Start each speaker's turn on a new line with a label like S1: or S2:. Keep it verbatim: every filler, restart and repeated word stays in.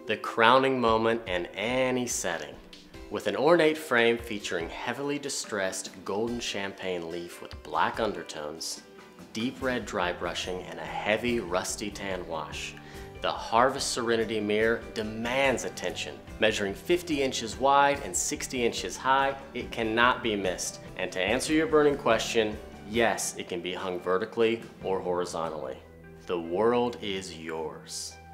S1: The crowning moment in any setting. With an ornate frame featuring heavily distressed golden champagne leaf with black undertones, deep red dry brushing, and a heavy rusty tan wash, the Harvest Serenity mirror demands attention. Measuring fifty inches wide and sixty inches high, it cannot be missed. And to answer your burning question, yes, it can be hung vertically or horizontally. The world is yours.